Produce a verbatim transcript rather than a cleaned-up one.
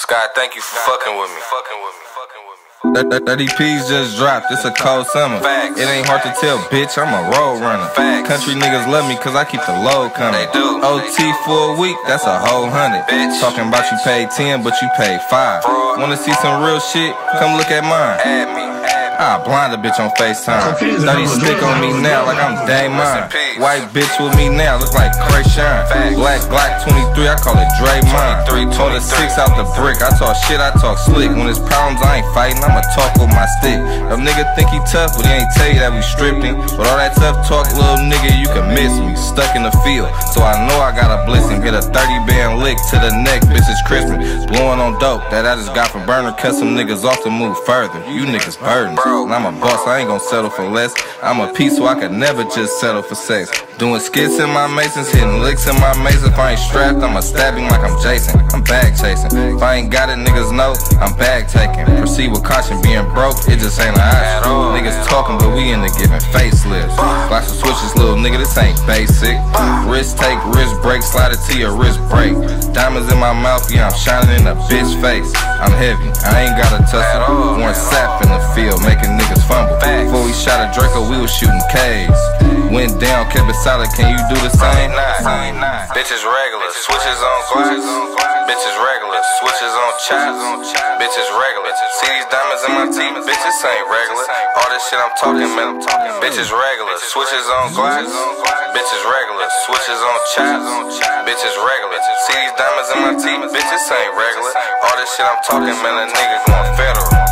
Scott, thank you for fucking with me. That thirty P's just dropped, it's a cold summer. Facts. It ain't hard to tell, bitch, I'm a road runner. Facts. Country niggas love me cause I keep the load coming. They do. O T for a week, that's a whole hundred. Bitch. Talking about you paid ten, but you paid five. Fraud. Wanna see some real shit? Come look at mine. Add me, add me. I blind a bitch on FaceTime. thirty stick on me now like I'm Damon. White bitch with me now, look like Krayshawn. Black Glock twenty-three, I call it Draymond. Told a six out the brick, I talk shit, I talk slick. When it's problems, I ain't fighting, I'ma talk with my stick. Them nigga think he tough, but he ain't tell you that we stripped him. But all that tough talk, little nigga, you can miss me. Stuck in the field, so I know I got a blessing. Get a thirty band lick to the neck, bitch, it's Christmas. Blowing on dope, that I just got from burner. Cut some niggas off to move further. You niggas burdens. And I'm a boss, I ain't gon' settle for less. I'm a piece, so I could never just settle for sex. Doing skits in my masons, hitting licks in my mason. If I ain't strapped, I'ma stab him like I'm Jason. I'm bag chasing. If I ain't got it, niggas know I'm bag taking. Proceed with caution, being broke, it just ain't an option. Niggas talking, but we into giving facelifts. Blocks and switches, little nigga, this ain't basic. Wrist take, wrist break, slide it to your wrist break. Diamonds in my mouth, yeah, I'm shining in a bitch face. I'm heavy, I ain't got a tussle. One sap in the field, making niggas fumble. Before we shot a Draco, we was shooting K's. Went down, kept it solid, can you do the same? Bitches regular, switches on glass. Bitches regular, switches on chops. Bitches regular, see these diamonds in my teeth? Bitches ain't regular. All this shit I'm talking, man. Bitches regular, switches on glass. Bitches regular, switches on chops. Bitches regular, see these diamonds in my teeth? Bitches ain't regular. All this shit I'm talking, man. A nigga going federal.